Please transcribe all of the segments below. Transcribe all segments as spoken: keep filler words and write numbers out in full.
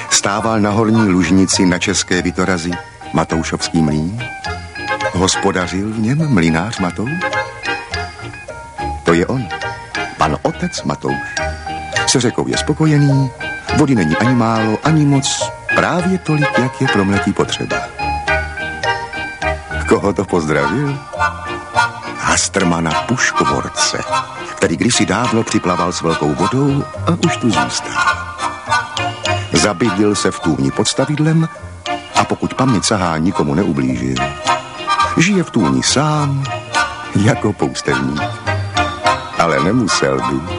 Stával na horní lužnici na České Vitorazi Matoušovský mlýn. Hospodařil v něm mlynář Matouš. To je on, pan otec Matouš. Se řekou je spokojený, vody není ani málo, ani moc, právě tolik, jak je pro mletí potřeba. Koho to pozdravil? Hastrmana Puškvorce, který kdysi dávno připlaval s velkou vodou a už tu zůstal. Zabydlil se v tůni pod stavidlem a pokud paměť sahá, nikomu neublížil. Žije v tůni sám jako poustevník. Ale nemusel by.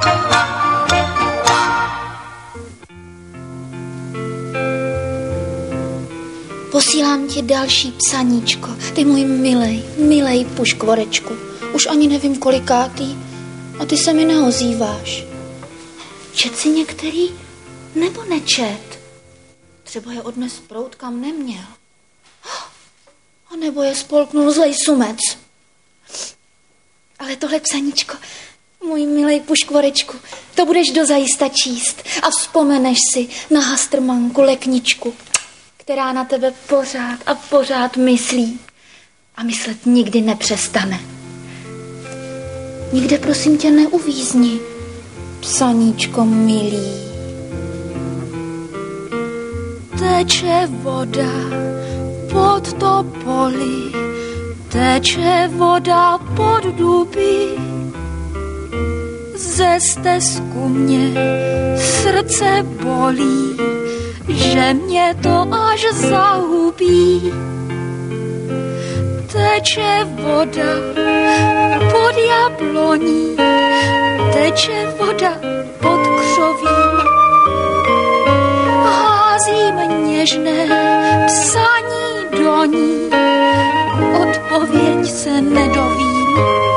Posílám ti další psaníčko, ty můj milej, milej Puškvorečku. Už ani nevím kolikátý a ty se mi neozýváš. Čet si některý nebo nečet? Třeba je odnes proud, kam neměl. A nebo je spolknul zlej sumec. Ale tohle psaníčko, můj milej Puškvorečku, to budeš dozajista číst a vzpomeneš si na Hastrmanku Lekničku, která na tebe pořád a pořád myslí a myslet nikdy nepřestane. Nikde prosím tě neuvízni, psaníčko milý. Teče voda pod topoly, teče voda pod duby, ze stezku mě srdce bolí, že mě to až zahubí. Teče voda pod jabloní, teče voda pod křovím, házím něžné psaní do ní, odpověď se nedovím.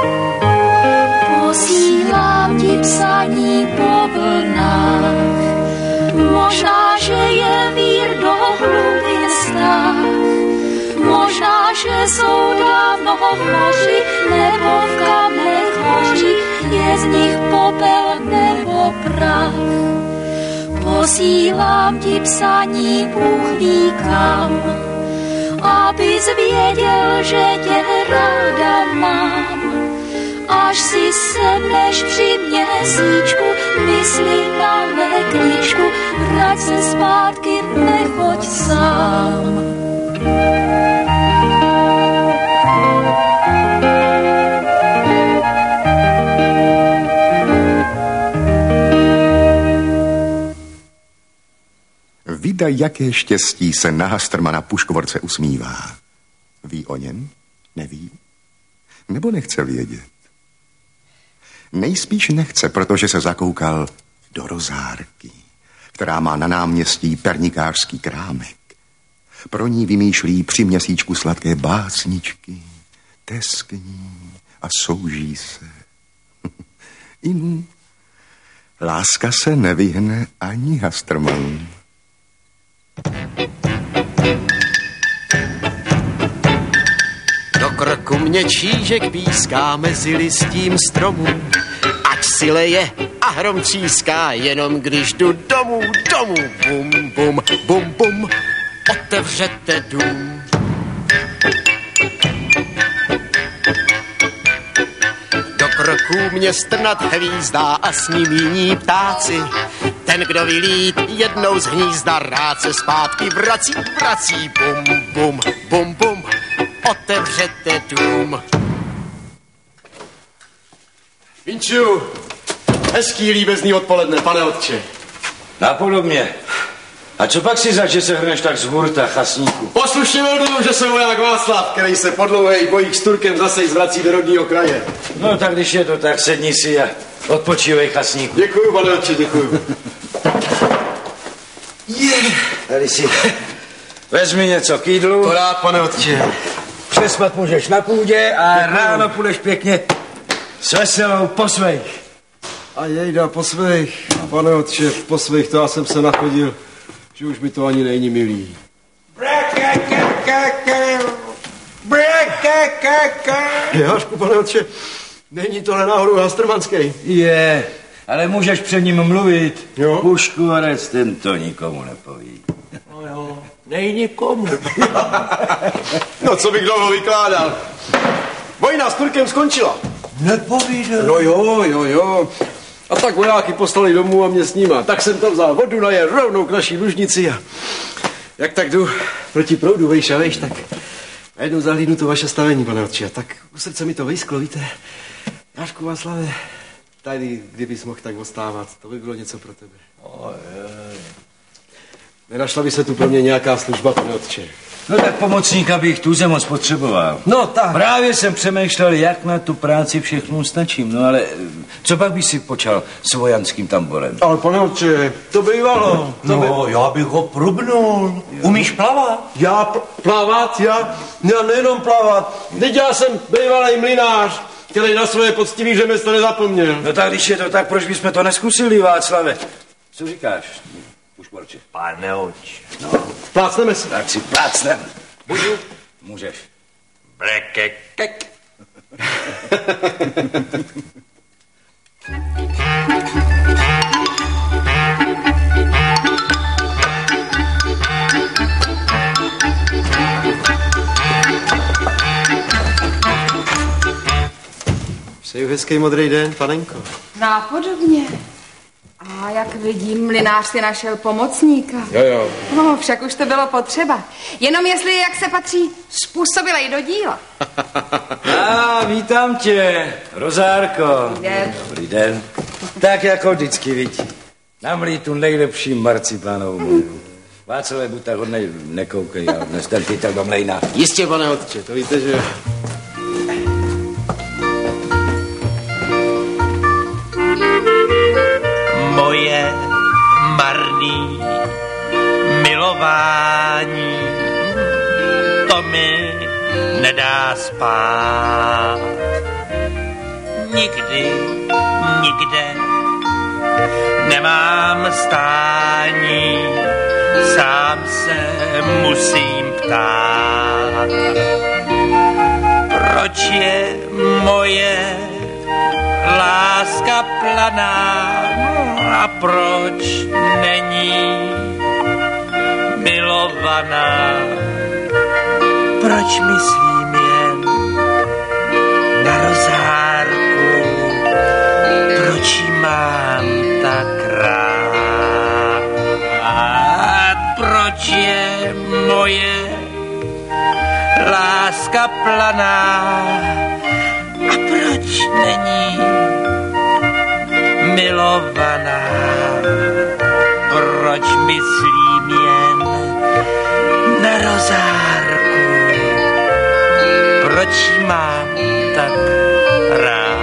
Posílám ti psaní po vlnách, možná, že je vír do hlubin snách, možná, že jsou dávno v moři, nebo v kamnech hoří, je z nich popel nebo prach. Posílám ti psaní, Bůh ví kam, abys věděl, že tě ráda mám. Až si sedneš při měsíčku, mysli na Lekničku, vrať se zpátky, nechoď sám. Vida, jaké štěstí se na Hastrmana Puškvorce usmívá. Ví o něm? Neví? Nebo nechce vědět? Nejspíš nechce, protože se zakoukal do rozhárky, která má na náměstí pernikářský krámek. Pro ní vymýšlí při měsíčku sladké básničky, teskní a souží se. Inu, láska se nevyhne ani Hastrmanu. Do krku mě čížek píská mezi listím stromů, ať si leje a hrom tříská, jenom když jdu domů, domů, bum, bum, bum, bum, otevřete dům. Do krku mě strnat hvízdá a s ním jiní ptáci. Ten, kdo vylít jednou z hnízda, rád se zpátky vrací, vrací, bum, bum, bum, bum, otevřete dům. Vinču, hezký líbezný odpoledne, pane otče. Napodobně. A co pak si zač, že se hrneš tak z hurta, chasníku? Poslušně veldu, že jsem voják Václav, který se po dlouhých bojích s Turkem zase zvrací do rodního kraje. No tak když je to tak, sedni si a odpočívej, chasníku. Děkuju, pane otče, děkuju. Yeah. Tady si vezmi něco k jídlu. To rád, pane otče. Přespat můžeš na půdě a děkuju. Ráno půjdeš pěkně s veselou po svých. A jejda, po svých. Pane otče, po svých, to já jsem se nachodil, že už mi to ani není milý. Jehošku, pane otče, není tohle náhodou Hastrmanský? Je. ale můžeš před ním mluvit. Jo. Puškvorec, ten to nikomu nepoví. No jo, nej nikomu. No, co bych dlouho vykládal. Vojna s Turkem skončila. Nepovídej. No jo, jo, jo. A tak vojáky poslali domů a mě s nima. Tak jsem tam vzal vodu, najel rovnou k naší lužnici a jak tak jdu proti proudu vejš a vejš, tak najednou zahlídnu to vaše stavení, pane otče. A tak u srdce mi to vysklo, víte. Jášku Václave, tady, kdybys mohl tak ostávat, to by bylo něco pro tebe. Nenašla by se tu pro mě nějaká služba, pane otče. No tak pomocníka bych tu moc potřeboval. No tak. Právě jsem přemýšlel, jak na tu práci všechno stačím, no ale co pak by si počal s vojanským tamborem? Ale pane otče, to bývalo. To No, by... já bych ho prubnul. Umíš plavat? Já pl- plavat, já, já nejenom plavat. Teď já jsem bývalý mlynář, který na svoje poctivý řemeslo nezapomněl. No tak když je to tak, proč bychom to neskusili, Václave? Co říkáš, Puškvorče? Pane otče. No, Plácneme se. tak si plácnem. Můžu? Můžeš. Blekekek. Přeju hezký modrý den, panenko. Nápodobně. A jak vidím, mlynář si našel pomocníka. Jo, jo. No, však už to bylo potřeba. Jenom jestli, jak se patří, způsobilej do díla. A vítám tě, Rozárko. Dobrý den. Dobrý den. Tak jako vždycky, vidí. Namlí tu nejlepší marcipánovou. Václavé, buď tak hodnej, nekoukej, ale dnes ten pytel do mlejna. Jistě, pane otče, to víte, že... Moje marný milování, to mi nedá spát. Nikdy, nikde nemám stání, sám se musím ptát. Proč je moje láska planá a proč není milovaná? Proč myslím jen na rozhárku? Proč ji mám tak rád? Proč je moje láska planá a proč není milovaná? Proč myslím jen na rozhárku? Proč ji mám tak rád?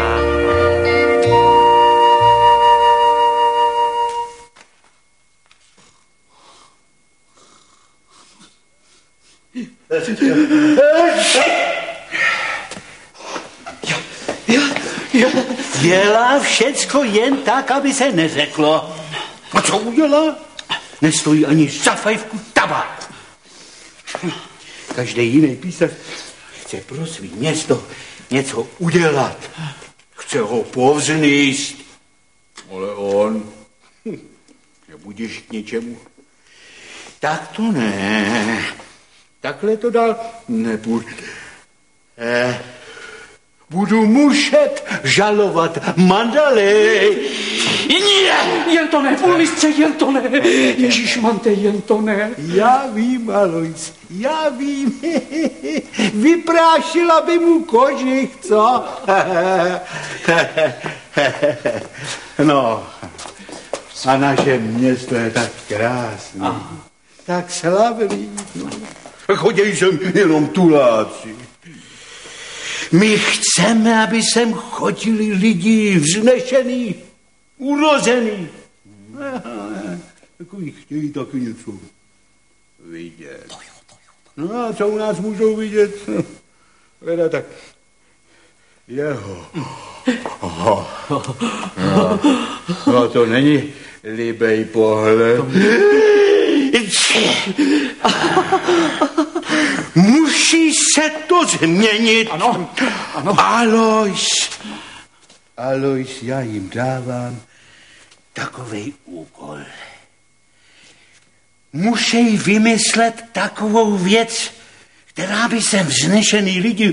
Dělá všecko jen tak, aby se neřeklo. A co udělá? Nestojí ani za fajfku tabák. Každý jiný písař chce pro svý město něco udělat. Chce ho povznést. Ale on hm, nebudeš k něčemu. Tak to ne. Takhle to dál nebude. Eh. Budu muset žalovat mandalej. Ne, jen to ne, půlmistře, jen to ne. Ježišmante, jen to ne. Já vím, Alois, já vím. Vyprášila by mu kožich, co? No, a naše město je tak krásné, aha, tak slavný. No. Chodějí sem jenom tuláci. My chceme, aby sem chodili lidi vznešený, urozený. Takový chtějí taky něco vidět. No a co u nás můžou vidět? Leda tak jeho. Aha. No, no to není líbej pohled. Musí se to změnit. Ano, ano. Alois, Alois, já jim dávám takovej úkol. Musí vymyslet takovou věc, která by sem vznešený lidi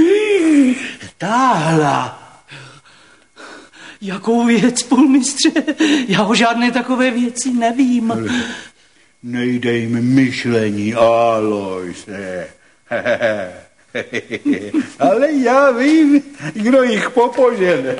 táhla. Jakou věc, půlmistře? Já o žádné takové věci nevím. Ale nejdej jim myšlení, Alojse. Ale já vím, kdo jich popožene.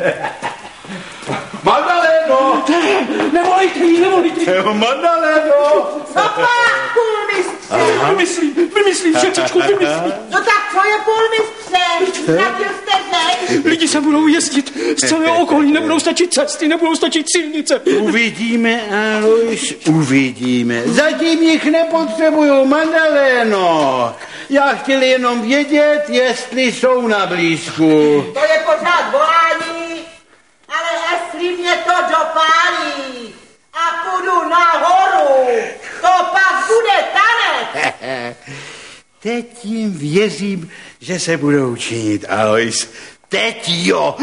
Magdaleno! Nevolejte jí, nevolejte jí. Magdaleno! Sopa, půlmistře! Vymyslím, vymyslím, šetřičku, vymyslím. No tak co je půlmistře? Ztratil jste zeď? Lidi se budou jezdit z celého okolí, nebudou stačit cesty, nebudou stačit silnice. Uvidíme, Alois, uvidíme. Zatím jich nepotřebuju, Magdaleno. Já chtěl jenom vědět, jestli jsou na blízku. To je pořád volání, ale jestli mě to dopálí a půjdu nahoru, to pak bude tanec. Teď jim věřím, že se budou činit, Alois. Teď jo.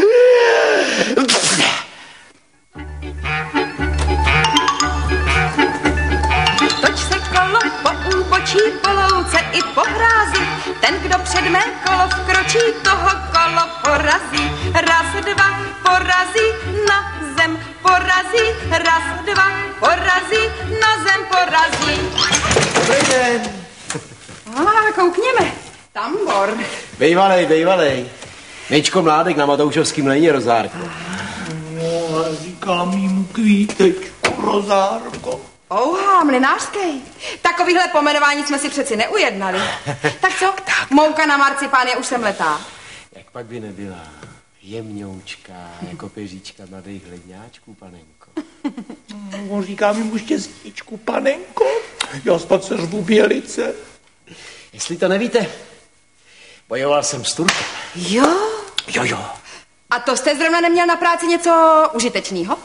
Toč se kolo po úbočí, po louce i po hrázi. Ten, kdo před mé kolo vkročí, toho kolo porazí. Raz, dva, porazí, na zem porazí. Raz, dva, porazí, na zem porazí. Dobrý den. A koukněme, tambor. Bejvalej, bejvalej. Nejčko Mládek na Matoušovském mlejně, Rozárko. No, a říkám jímu Kvítečku, Rozárko. Ouhá, mlynářský. Takovýhle pomenování jsme si přeci neujednali. Tak co? Tak. Mouka na marcipán je už sem letá. Jak pak by nebyla jemňoučka, jako peříčka mladých ledňáčků, panenko. On říká mi mu štěstíčku, panenko. Já snad se řvu Bělice. Jestli to nevíte, bojoval jsem s Turkem. Jo? Jo, jo. A to jste zrovna neměl na práci něco užitečného?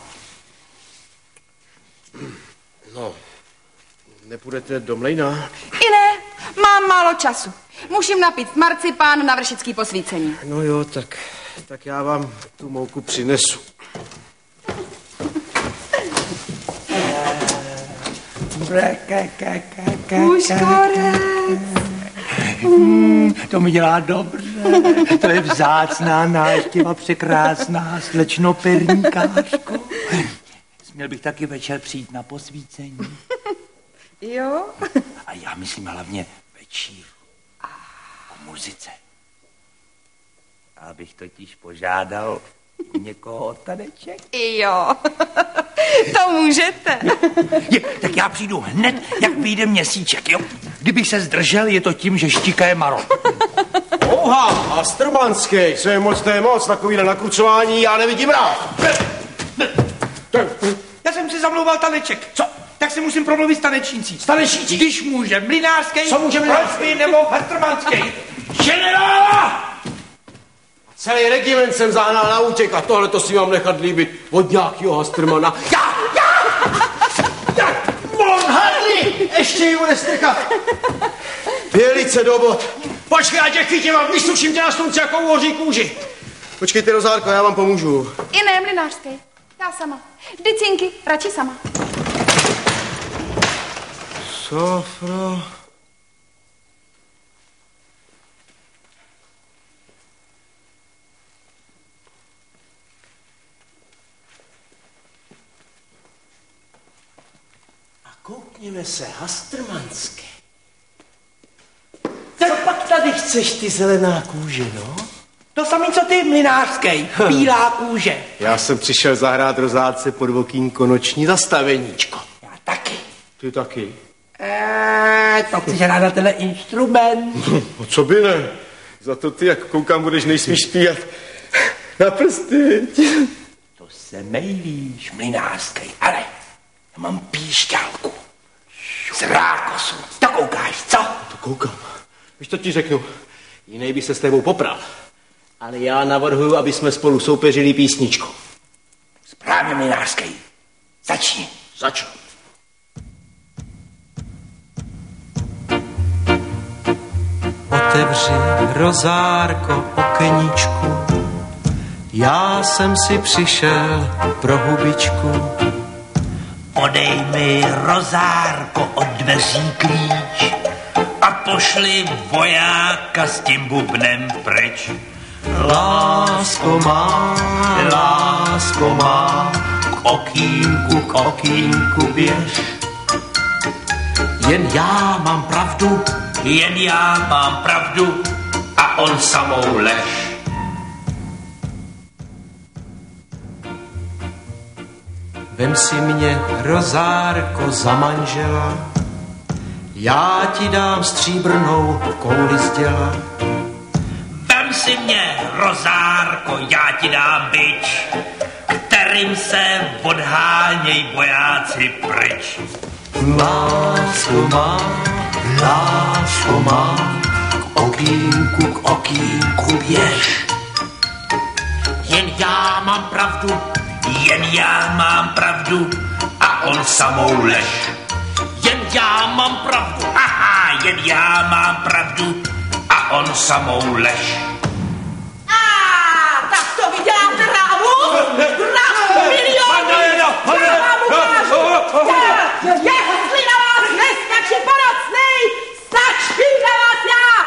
No, nepůjdete do mlejna? I ne, mám málo času. Musím napít marcipán na vršický posvícení. No jo, tak, tak já vám tu mouku přinesu. Puškorec. Hmm, to mi dělá dobře. To je vzácná návštěva, překrásná slečno perníkářko. Směl bych taky večer přijít na posvícení. Jo? A já myslím hlavně večír o muzice. Abych totiž požádal někoho o taneček. Jo, to můžete. Je, tak já přijdu hned, jak vyjde měsíček, jo? Kdybych se zdržel, je to tím, že štíka je maro. Ouha, a Strmanský, co je moc, to je moc, takovýhle nakrucování já nevidím rád. Já jsem si zamlouval taneček. Co? Tak si musím promluvit s tanečnící. S tanečnící? Když může Mlynářský, co může Mlynářský nebo Strmanský. Generála! Celý regiment jsem zahnal na útěk a tohle to si mám nechat líbit od nějakýho Hastrmana. Já, já! Já! Von Hardy! Ještě ji bude strkat. Bělice do bod. Počkej, já tě chytím a vysuším tě na slunci jako uhoří kůži. Počkejte, Rozárko, já vám pomůžu. I ne, Mlynářský. Já sama. Dycinky, radši sama. Sofro. Koukněme se, Hastrmanské. Co pak tady chceš, ty zelená kůže, no? To samý, co ty, Mlynářský. Bílá kůže. Já jsem přišel zahrát Rozárce pod okýnko noční zastaveníčko. Já taky. Ty taky. Eee, to chceš hrát na tenhle instrument. No co by ne? Za to ty, jak koukám, budeš nejspíš zpívat na prsty. To se nejvíš, Mlynářský, ale já mám píšťalku. Z rákosu. To koukáš, co? To koukám. Víš, to ti řeknu. Jinej by se s tebou popral. Ale já navrhuju, aby jsme spolu soupeřili písničku. Správně, Mlynářský. Začni. Začnu. Otevři, Rozárko, okeničku, já jsem si přišel pro hubičku. podej mi, Rozárko, od dveří klíč a pošli vojáka s tím bubnem pryč. Lásko má, lásko má, k okýnku, k okýnku běž. Jen já mám pravdu, jen já mám pravdu a on samou lež. Vem si mě, Rozárko, za manžela, já ti dám stříbrnou kouli z děla. Vem si mě, Rozárko, já ti dám bič, kterým se odháněj vojáci pryč. Lásko má, lásko má, k okýnku, k okýnku běž. Jen já mám pravdu, jen já mám pravdu a on samou lež. Jen já mám pravdu, aha, jen já mám pravdu a on samou lež. A tak to vyděláte rámu? Rámu miliony! Já vám ukážu! Je husli na vás nestačí ponocnej! Stačí na vás já!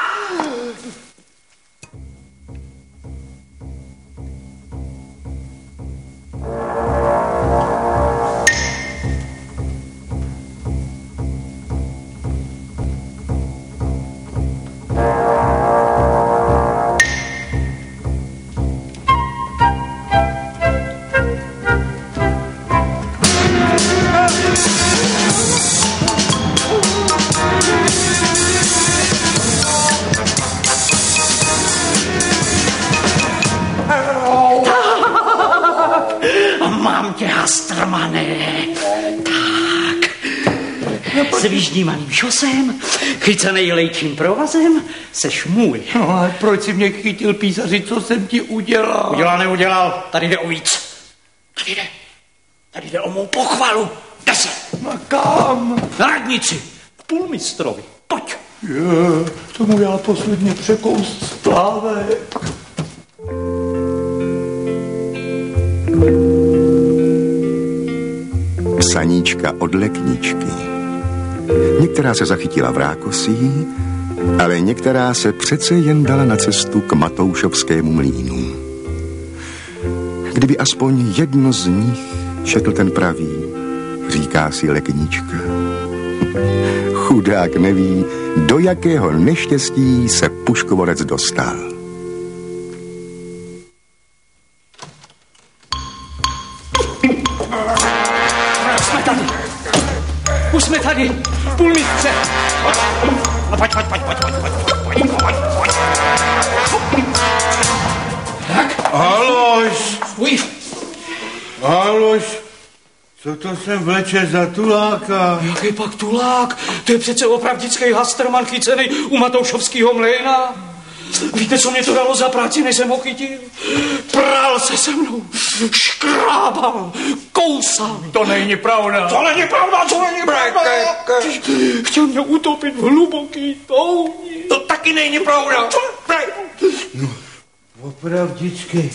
Mám tě, Hastrmane. Tak. S vyždímaným šosem, chycenej lejčím provazem, seš můj. No, ale proč jsi mě chytil, písaři, co jsem ti udělal? Udělal, neudělal, tady jde o víc. Tady jde, tady jde o mou pochvalu. Jde se. A kam? Na radnici, k půlmistrovi, pojď. Je, tomu já posledně překous splávek. Saníčka od lekničky. Některá se zachytila v rákosí, ale některá se přece jen dala na cestu k Matoušovskému mlýnu. Kdyby aspoň jedno z nich četl ten pravý, říká si leknička. Chudák neví, do jakého neštěstí se puškovorec dostal. Už jsme tady, půlmistře. Pojď, pojď, pojď, pojď, pojď, pojď, pojď, pojď, pojď. Tak. Aloš. Uj. Aloš, co to sem vleče za tuláka? Jaký pak tulák? To je přece opravdický Hastrman chycený u Matoušovského mlejna. Víte, co mě to dalo za práci, než jsem ho chytil? Prál se se mnou, škrábal, kousal. To není pravda. To není pravda, to není pravda. Chtěl mě utopit v hluboký touni. To taky není pravda. No, opravdicky.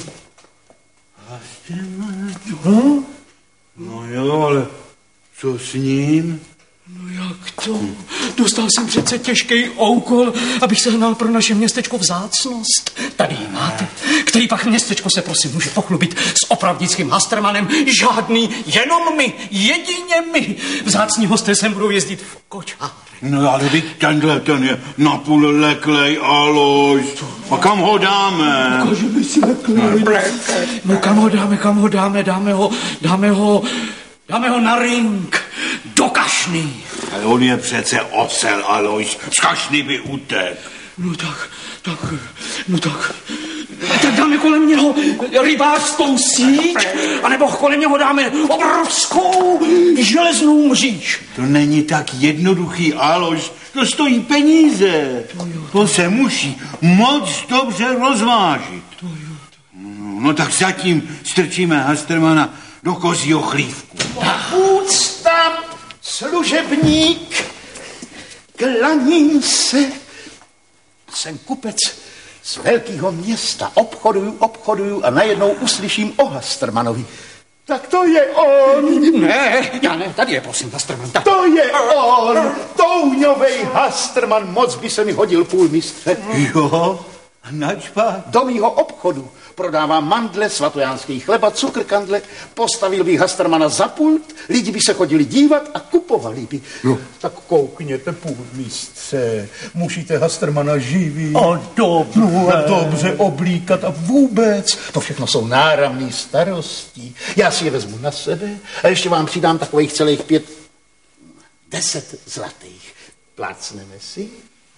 No? No jo, ale co s ním? No jak to? Dostal jsem přece těžký úkol, abych sehnal pro naše městečko vzácnost. Tady ji máte. Který pak městečko se prosím může pochlubit s opravdickým Hastrmanem? Žádný, jenom my, jedině my. Vzácní hosté sem budou jezdit v kočárech. No ale teď tenhle ten je napůl leklej, Aloš. A kam ho dáme? Ukáže by si leklej. No kam ho dáme, kam ho dáme, dáme ho, dáme ho, dáme ho na ring. Do kašny. Ale on je přece osel, Alois. Z kašny by utek. No tak, tak, no tak. Tak dáme kolem něho rybářskou síť, anebo kolem něho dáme obrovskou železnou mříž. To není tak jednoduchý, Alois. To stojí peníze. To, jo, to... to se musí moc dobře rozvážit. To jo, to... No tak zatím strčíme Hastrmana do kozího chlívku. Úcta, služebník, klaním se. Jsem kupec z velkého města. Obchoduju, obchoduju a najednou uslyším o Hastrmanovi. Tak to je on. Ne, já ne, tady je, prosím, Hastrman. Tady. To je on. Touňovej Hastrman, moc by se mi hodil půl mistře. Jo, načpa? Do mýho obchodu prodává mandle, svatojánský chleba, cukr, kandle. Postavil bych Hastrmana za pult, lidi by se chodili dívat a kupovali by. No, tak koukněte, půl mistře. Musíte Hastrmana živit. A dobře. No, a dobře oblíkat a vůbec. To všechno jsou náramné starosti. Já si je vezmu na sebe a ještě vám přidám takových celých pět, deset zlatých. Plácneme si?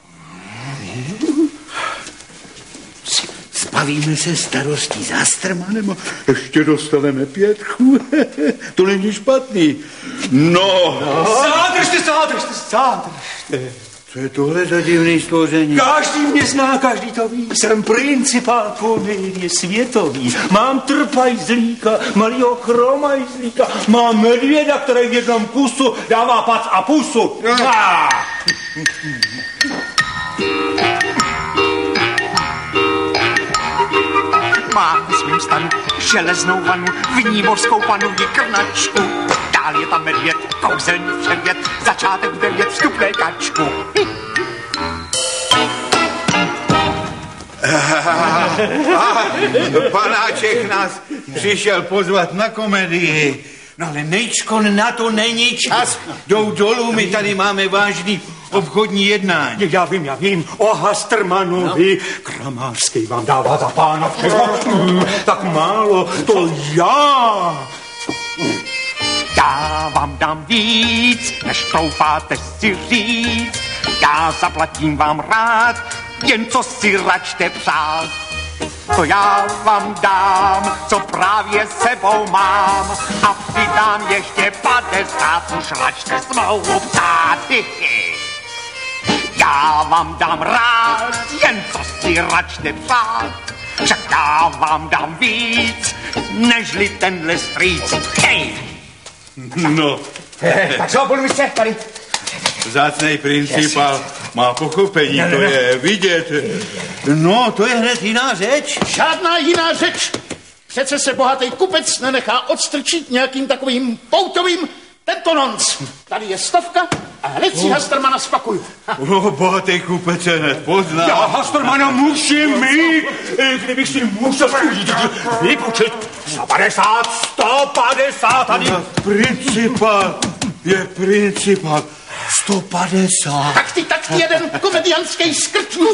Zbavíme se starostí s Hastrmanem a ještě dostaneme pětku. To není špatný. No. no. Zádržte, zádržte, zádržte. Co je tohle za divný stvoření? Každý mě zná, každý to ví. Jsem principál komedie světový. Mám trpajzlíka, malýho chromajzlíka. Mám medvěda, který v jednom kusu dává pac a pusu. Ah. Má v svým stanu železnou vanu, v ní mořskou panuji krnačku. Dál je tam medvěd, kouzelný předvěd, začátek v devět, vstupné kačku. Panáček nás přišel pozvat na komedii. No ale nejčkon, na to není čas. Jdou dolů, my tady máme vážný obchodní jednání. Já vím, já vím, o Hastrmanovi. No. Kramářský vám dává za pána všechno. Tak málo, to já. Já vám dám víc, než troufáte si říct. Já zaplatím vám rád, jen co si račte přát. To já vám dám, co právě sebou mám. A přidám ještě padesát, už račte smlouvu psát. Já vám dám rád, jen co si račte přát. Však já vám dám víc, nežli tenhle strýc. Hej! No. Tak co, budu se tady. Vzácnej principál má pochopení, to je vidět. No, to je hned jiná řeč. Žádná jiná řeč. Přece se bohatý kupec nenechá odstrčit nějakým takovým poutovým tento nonc. Tady je stovka a hned si oh. Hastrmana spakuju. No, bohatý kupec se hned pozná. Já Hastrmana musím mít, kdybych si musel vypočít. sto padesát, sto padesát tady. Principál je principál. sto padesát. Tak ty, tak ty jeden komedianský skrčů.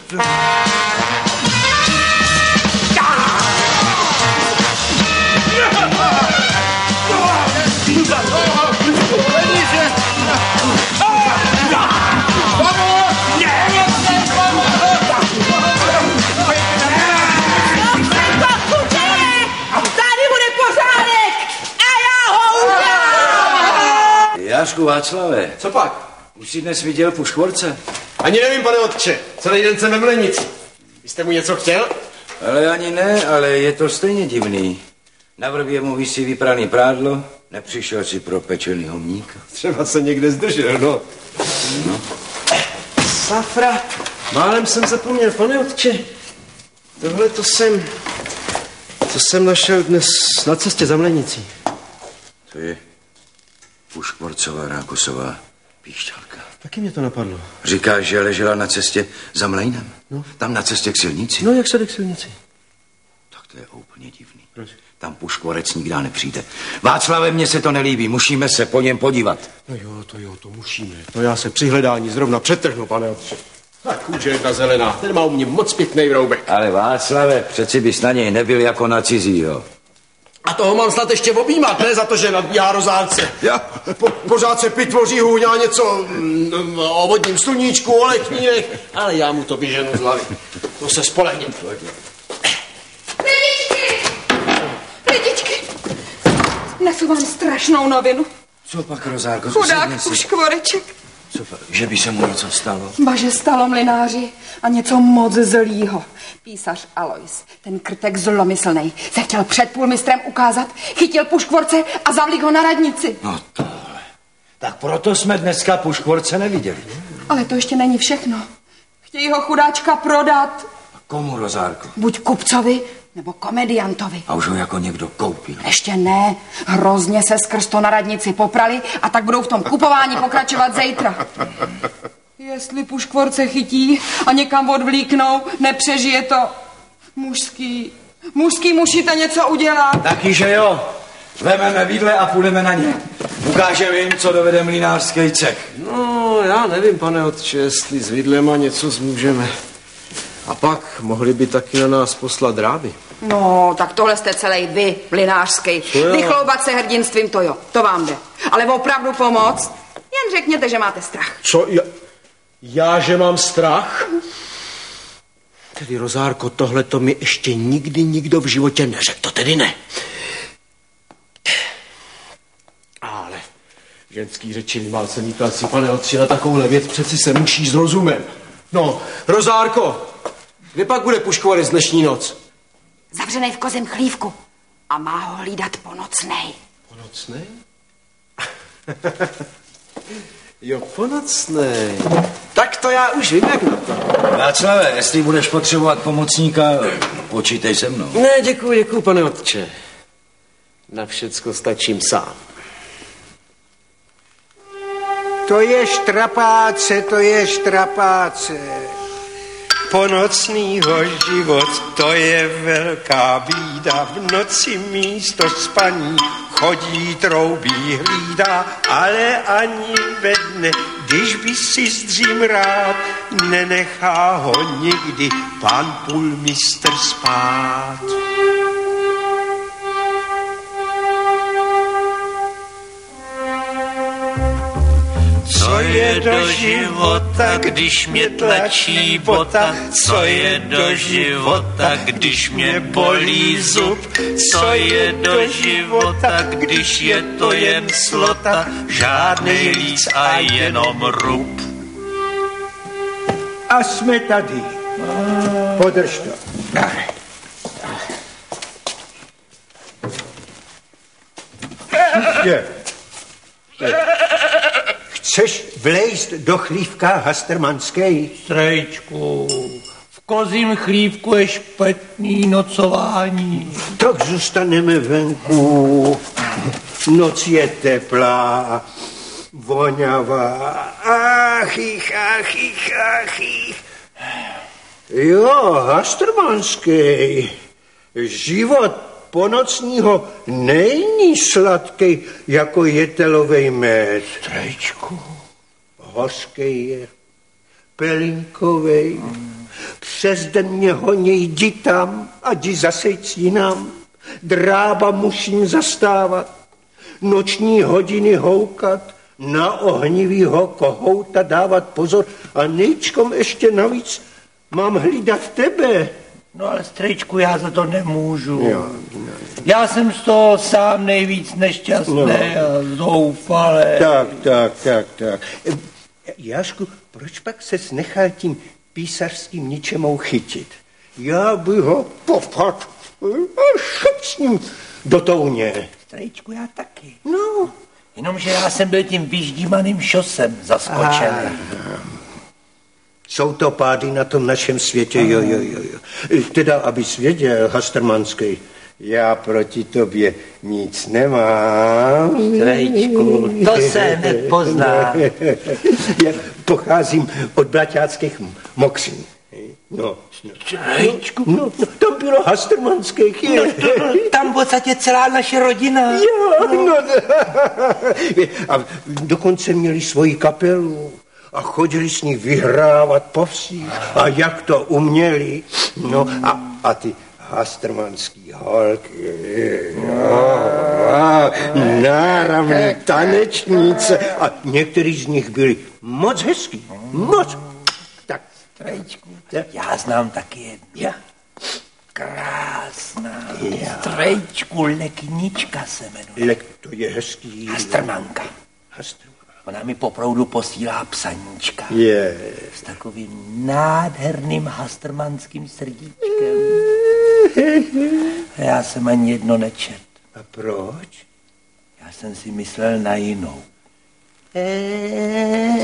Jášku Václave. Co pak? Už jsi dnes viděl Puškvorce? Ani nevím, pane otče. Celý den jsem ve Mlenici. Vy jste mu něco chtěl? Ale ani ne, ale je to stejně divný. Na vrbě mu visí vypraný prádlo, nepřišel si pro pečený homníka. Třeba se někde zdržel, no. no. Safra, málem jsem zapomněl, pane otče. Tohle to jsem... To jsem našel dnes na cestě za Mlenicí. To je Puškvorcová rákosová píšťalka. Taky mě to napadlo. Říkáš, že ležela na cestě za mlejnem? No. Tam na cestě k silnici? No, jak se jde k silnici? Tak to je úplně divný. Proč? Tam Puškvorec nikdy nepřijde. Václave, mně se to nelíbí, musíme se po něm podívat. No jo, to jo, to musíme. No já se při hledání zrovna přetrhnu, pane otče. Tak kůže jedna zelená, ten má u mě moc pěkný vroubek. Ale Václave, přeci bys na něj nebyl jako na cizího. A toho mám snad ještě objímat, ne za to, že nadbíhá rozárce. Já po, pořád se pitvoří hůňá něco mm, o vodním sluníčku, o letnínech, ale já mu to vyženu z hlavy. To se spolehně. Lidičky! Lidičky! Nesu vám strašnou novinu. Co pak, Rozárko? Chudák Puškvoreček. Co pak? Že by se mu něco stalo? Baže stalo, mlynáři, a něco moc zlýho. Písař Alois, ten krtek zlomyslnej, se chtěl před půlmistrem ukázat, chytil Puškvorce a zavlík ho na radnici. No tohle. Tak proto jsme dneska Puškvorce neviděli. Ale to ještě není všechno. Chtějí ho chudáčka prodat. A komu, Rozárko? Buď kupcovi, Nebo komediantovi. A už ho jako někdo koupil. Ještě ne. Hrozně se skrz to na radnici poprali a tak budou v tom kupování pokračovat zítra. Jestli puškvorce chytí a někam odvlíknou, nepřežije to. Mužský. Mužský musíte něco udělat. Taky, že jo. Vememe vidle a půjdeme na ně. Ukážeme jim, co dovede mlynářský cech. No, já nevím, pane otče, jestli s vidlema něco zmůžeme. A pak mohli by taky na nás poslat dráby. No, tak tohle jste celý vy, mlynářský. Vychloubat se hrdinstvím, to jo, to vám jde. Ale opravdu pomoct, jen řekněte, že máte strach. Co? Já, já že mám strach? Tedy, Rozárko, tohle to mi ještě nikdy nikdo v životě neřekl. To tedy ne. Ale ženský řeči nemá se mýkací, pane otče, na takovouhle věc přeci se muší s rozumem. No, Rozárko, kde pak bude puškvorec dnešní noc? Zavřenej v kozím chlívku a má ho hlídat ponocnej. Ponocnej? Jo, ponocnej. Tak to já už vím, jak na to. Václave, jestli budeš potřebovat pomocníka, počítej se mnou. Ne, děkuji, děkuji, pane otče. Na všecko stačím sám. To je štrapáce, to je štrapáce. Ponocnýho život, to je velká bída. V noci místo spaní chodí, troubí, hlídá, ale ani ve dne, když by si zdřím rád, nenechá ho nikdy pan půlmistr spát. Co je do života, když mě tlačí bota? Co je do života, když mě bolí zub? Co je do života, když je to jen slota? Žádnej líc a jenom rub. A jsme tady. Podrž to. Je. Chceš vlejzt do chlívka hastermanskej? Strejčku, v kozím chlívku je špatný nocování. Tak zůstaneme venku. Noc je teplá, vonavá. Achich, achich, achich. Jo, hastermanskej. Život ponocního není sladký jako jetelovej med. Strejčku. Hořkej je, pelinkovej. Mm. Přes den mě honěj, jdi tam a jdi zase jinam. Drába musím zastávat, noční hodiny houkat, na ohnivýho kohouta dávat pozor a nejčkom ještě navíc mám hlídat tebe. No ale strejčku, já za to nemůžu. Jo, no. Já jsem z toho sám nejvíc nešťastný no. a zoufalý. Tak, tak, tak, tak. Jášku, proč pak ses nechal tím písařským ničemou chytit? Já bych ho popadl a šup s ním do touně. Strejčku, já taky. No. Jenomže já jsem byl tím vyždímaným šosem zaskočený. Jsou to pády na tom našem světě, jo, jo, jo, jo. Teda, abys věděl, hastermanský, já proti tobě nic nemám. Strejčku, to se nepozná. Já pocházím od braťáckých Mokřin. No, Strejčku? No, no, tam bylo hastermanských. No, to, tam v podstatě celá naše rodina. Jo, no. no. A dokonce měli svoji kapelu. A chodili s ní vyhrávat po vsích. A jak to uměli. No a, a ty hastermanský holky. No, náramný tanečníce. A některý z nich byli moc hezký. Moc. Tak. Strejčku, já znám taky jednu. Já. Krásná. Já. Strejčku, Leknička se jmenuje. Lek, to je hezký. Hastermanka. Hastermanka. Ona mi po proudu posílá psaníčka. Je. S takovým nádherným hastermanským srdíčkem. A já jsem ani jedno nečet. A proč? Já jsem si myslel na jinou.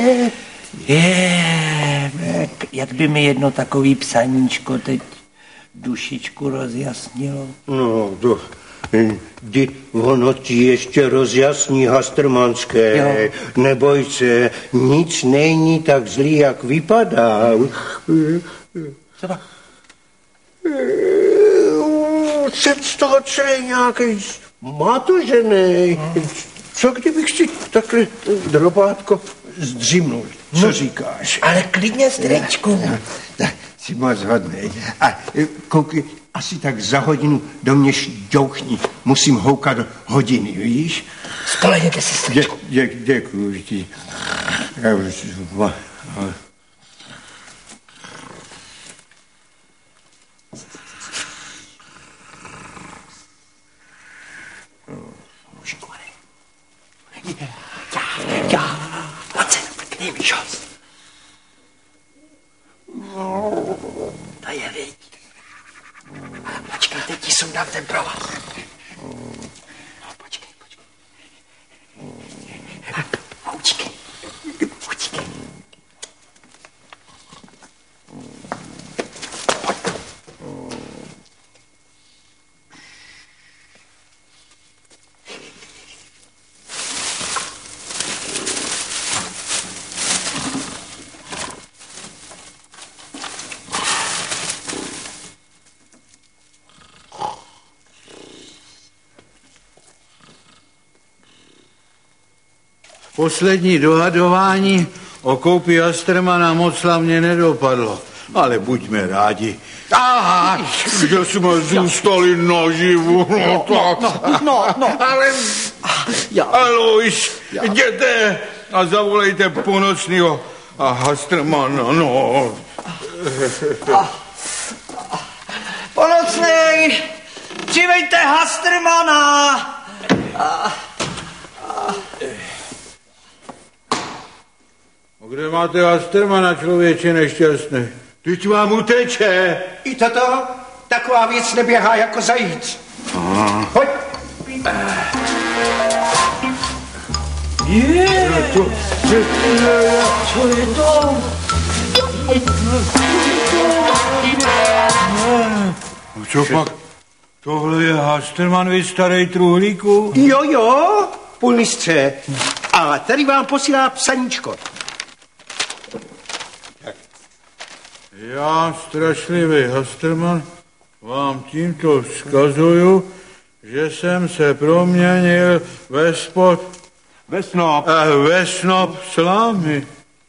Je, jak by mi jedno takový psaníčko teď dušičku rozjasnilo. No, to... Kdy ono ti ještě rozjasní, Hastrmanské. Jo. Neboj se, nic není tak zlý, jak vypadá. Co? Jsem z toho celý nějaký matožený. Co kdybych si takhle drobátko zdřimnul? Co no, říkáš? Ale klidně, strečku. Tak jsi moc hodnej. A koukej, asi tak za hodinu do mě šťouchni. Musím houkat hodiny, víš? Spolehněte si, strečku. Dě, dě, děkuji ti. Já, pojď se, prknej mi, šos. To je, viď. Počkej, teď ti sundám ten provaz. No, počkej, počkej. Utíkej, utíkej. Poslední dohadování o koupi Hastrmana moc slavně nedopadlo. Ale buďme rádi. Aha, že jsme zůstali naživu. No, no, no, no, no. Ale já. Alois, jděte a zavolejte Ponocnýho a Hastrmana, no. Ponocný, přivejte Hastrmana. Kde máte Hastrmana, člověče nešťastný? Teď vám uteče. I toto, taková věc neběhá jako zajíc. Aha. Pojď. Je, to, je, co je to? No co pak? Tohle je Hastrman, vy starý truhlíku? Jo, jo, půlmistře. A tady vám posílá psaníčko. Já, strašlivý Hastrman, vám tímto vzkazuju, že jsem se proměnil ve spod... Ve snop. Eh, ve snop slámy.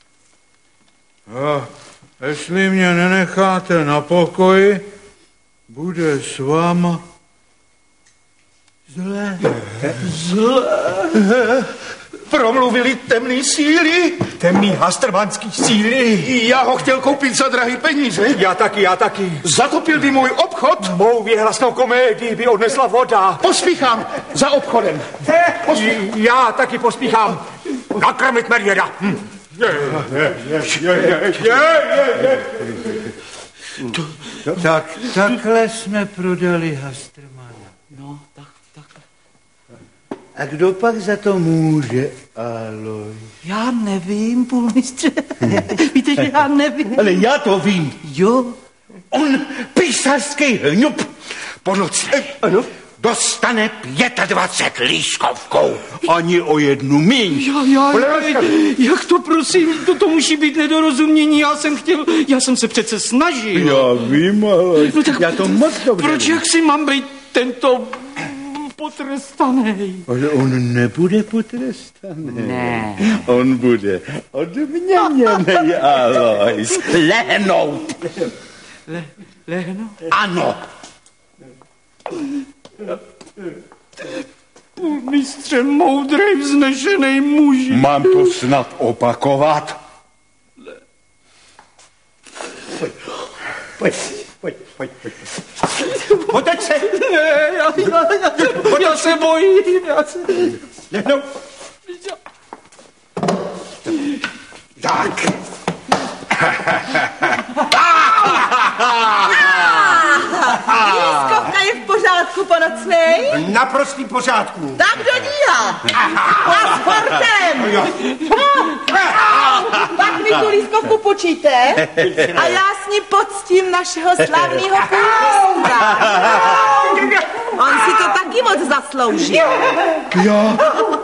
A jestli mě nenecháte na pokoji, bude s váma zlé. Zlé. Promluvili temný síly. Temný hastrmanský síly. Já ho chtěl koupit za drahý peníze. Já taky, já taky. Zatopil by můj obchod. Mou věhlasnou komédii by odnesla voda. Pospíchám za obchodem. Pospí... Já taky pospíchám. Nakrmit medvěda. Hm. Tak, takhle jsme prodali Hastrmana. No, tak, tak. A kdo pak za to může, Alois? Já nevím, půlmistře. Víte, že já nevím. Ale já to vím. Jo. On, písařský hňup, po noci. Ano. Dostane dvacet pět lískovkou. Ani o jednu míň. Já, já, jak to prosím, to, to musí být nedorozumění. Já jsem chtěl, já jsem se přece snažil. Já vím, ale no tak já to moc dobře proč vím. jak si mám být tento potrestaný? Ale on nebude potrestaný. Ne. On bude odměněný, Alois. Lehnout. Le, lehnout? Ano. Mistře, moudrej, vznešenej muži. Mám to snad opakovat? Pojď, pojď, pojď, pojď, pojď. Otoč se. Ne, já, já, já, já se bojím. Já se... Lehnou. Tak. Lískovka je v pořádku, Václavku Ponocnej? Naprostý pořádku. Tak do díla. A s portem. Pak mi tu lístkovku počíte a já s ní poctím našeho slavného půlka. On si to taky moc zaslouží. Já.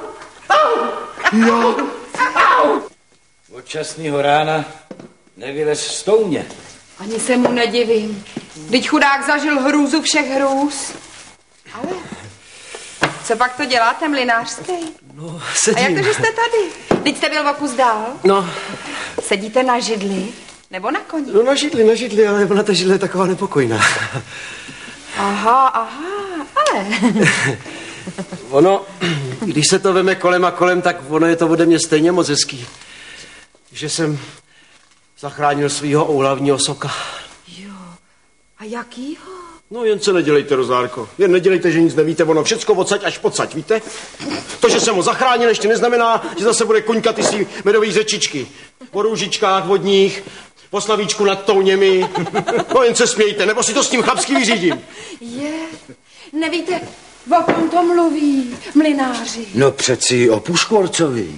Já. Od časného rána nevylez z touně. Ani se mu nedivím. Vždyť chudák zažil hrůzu všech hrůz. Ale co pak to děláte, mlynářský? No, sedím. A jak to, že jste tady? Vždyť jste byl o kus dál. No. Sedíte na židli? Nebo na koni? No na židli, na židli, ale ona ta židle je taková nepokojná. Aha, aha, ale... Ono, když se to veme kolem a kolem, tak ono je to ode mě stejně moc hezký. Že jsem zachránil svýho oulavního soka. Jo, a jakýho? No jen se nedělejte, Rozárko. Jen nedělejte, že nic nevíte, ono všecko odsaď až podsaď, víte? To, že jsem ho zachránil, ještě neznamená, že zase bude kuňkat ty svý medový řečičky. O růžičkách vodních, o slavíčku nad touněmi. No jen se smějte, nebo si to s tím chlapsky vyřídím. Je, nevíte, o kom to mluví, mlynáři? No přeci o Puškvorcovi.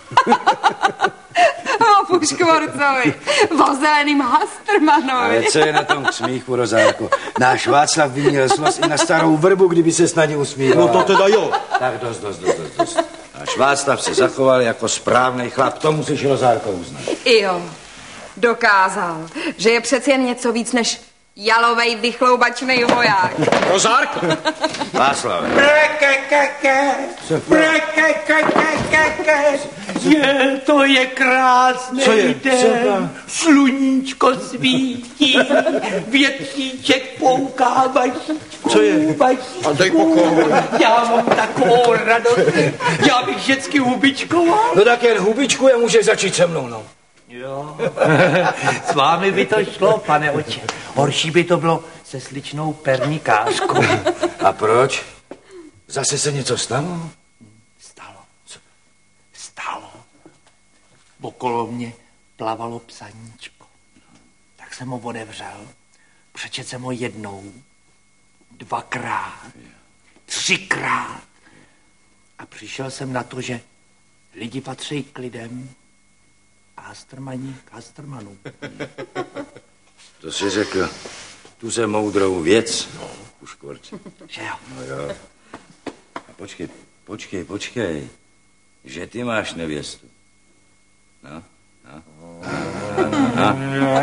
O Puškvorcovi, o zeleným Hastrmanovi. Ale co je na tom k smíchu, Rozárko? Náš Václav by měl zlas i na starou vrbu, kdyby se snad usmíval. No to teda jo. Tak dost, dost, dost, dost, dost. Náš Václav se zachoval jako správný chlap, to musíš, Rozárko, uznat. Jo, dokázal, že je přeci jen něco víc než jalovej vychloubačnej voják. Rozárko! Václave. Prekekeke, prekekeke, je, to je krásný Co je? den, sluníčko svítí, větříček pouká vašičku. Co je? A dej pokoj. Já mám takovou radost, já bych vždycky hubičkoval. No tak jen hubičku je může začít se mnou, no. Jo, s vámi by to šlo, pane oče. Horší by to bylo se sličnou pernikářkou. A proč? Zase se něco stalo? Stalo. Co? Stalo. Okolo mě plavalo psaníčko. Tak jsem ho odevřel. Přečet jsem ho jednou, dvakrát, třikrát. A přišel jsem na to, že lidi patří k lidem a Hastrmani k Hastrmanům. To jsi řekl tu ze moudrou věc, no, Puškvorci. Že jo? No jo. A počkej, počkej, počkej, že ty máš nevěstu. No, no. no, no, no.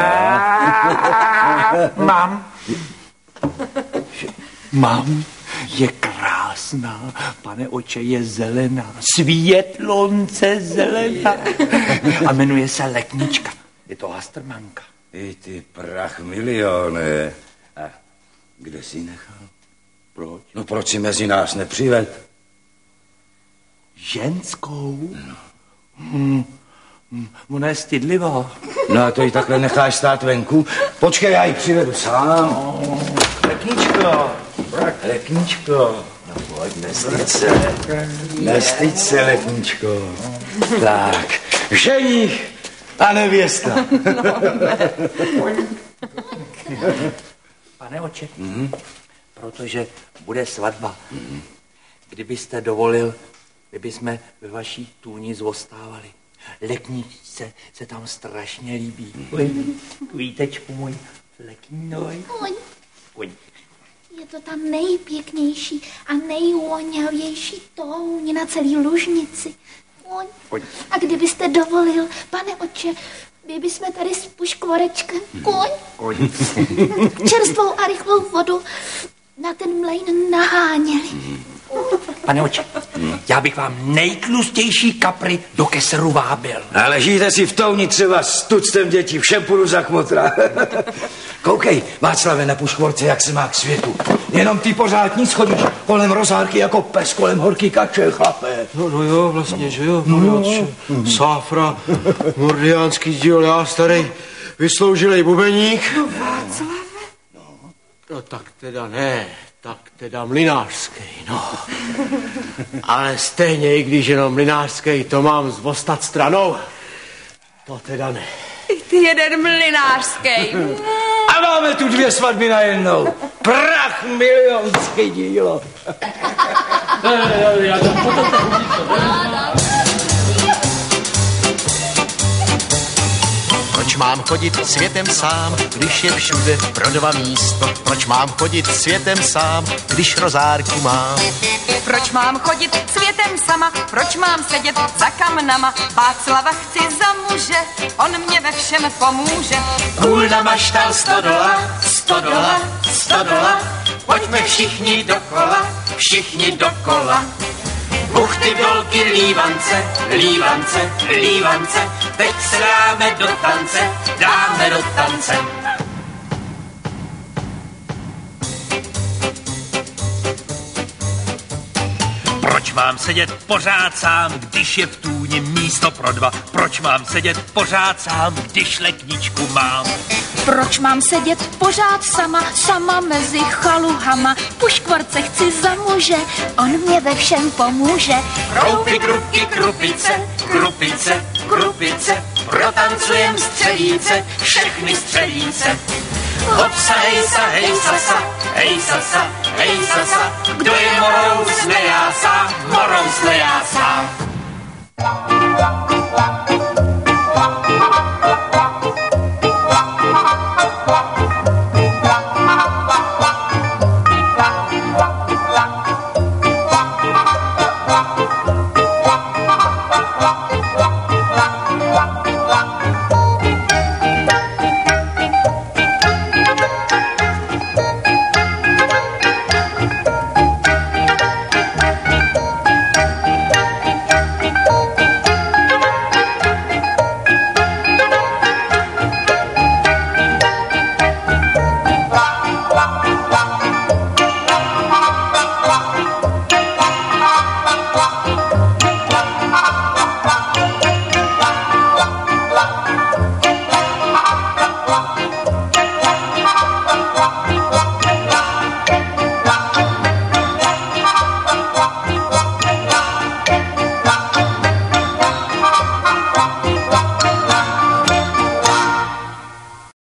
Mám. Mám. Je krásná, pane oče, je zelená, světlonce zelená. A jmenuje se Leknička. Je to Hastrmanka. I ty prach milione. A kde jsi nechal? Proč? No proč si mezi nás nepřived? Ženskou? No. Hmm. Ona je stydlivá. No a to ji takhle necháš stát venku? Počkej, já ji přivedu sám. No. Lekničko. Lekničko. No pojď, nestyď se. Nestyď se, Lekničko. Tak, ženich a nevěsta. No, ne. Pane oče, mm-hmm. protože bude svatba. Mm-hmm. Kdybyste dovolil, kdybychom ve vaší tůni zostávali. Lekničce se tam strašně líbí. Mm-hmm. Kvítečku můj, leknoj. Pojď. Je to tam nejpěknější a nejvoňavější touň na celý Lužnici. Pojď. Pojď. A kdybyste dovolil, pane oče, my bychom tady s Puškvorečkem, koň, čerstvou a rychlou vodu na ten mlejn naháněli. Pane oče, já bych vám nejtlustější kapry do keseru vábil. Ale žijte si v touni třeba s tuctem dětí, všem půjdu za kmotra. Koukej, Václave, na Puškvorce, jak se má k světu. Jenom ty pořád nic chodíš kolem Rozárky jako pes kolem horký kače, chlape. No, no jo, vlastně, že jo, pane otče. Sáfra, mordiánský díl, já starý vysloužilej bubeník. No Václave. No, no tak teda ne, tak teda mlynářský, no. Ale stejně, i když jenom mlynářský, to mám zvostat stranou. To teda ne. Ty jeden mlynářský. A máme tu dvě svatby najednou. Prach milionský dílo. Proč mám chodit světem sám, když je všude pro dva místo? Proč mám chodit světem sám, když rozárku mám? Proč mám chodit světem sama? Proč mám sedět za kamnama? Václava chci za muže, on mě ve všem pomůže. Kůl namaštal sto dola, sto dola, sto dola. Pojďme všichni dokola, všichni dokola. Buchty, dolky, lívance, lívance, lívance. Teď se dáme do tance, dáme do tance. Proč mám sedět pořád sám, když je v tůni místo pro dva? Proč mám sedět pořád sám, když lekničku mám? Proč mám sedět pořád sama, sama mezi chaluhama? Puškvorce chci za muže, on mě ve všem pomůže. Kroupy, krupky, krupice, krupice, krupice. Protancujem střelíce, všechny střelíce. Hopsa, hejsa, hejsasa, hejsasa, hejsasa. Kdo je morous nejásá, morous nejásá.